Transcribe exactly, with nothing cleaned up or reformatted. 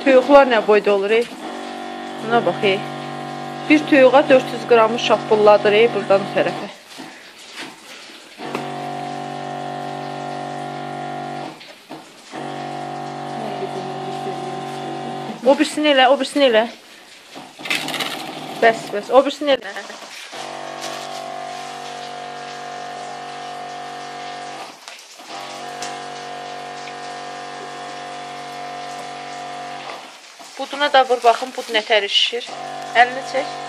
Toyuqlar nə boyda olur, ey? Buna bax, ey. Bir toyuğa dörd yüz qramı şapbulladır, ey, buradan o tərəfə. O birisini elə, o birisini elə. Bəs, bəs, o birisini elə. Buduna da vur, baxın, bud nətəri şişir. Əlini çək.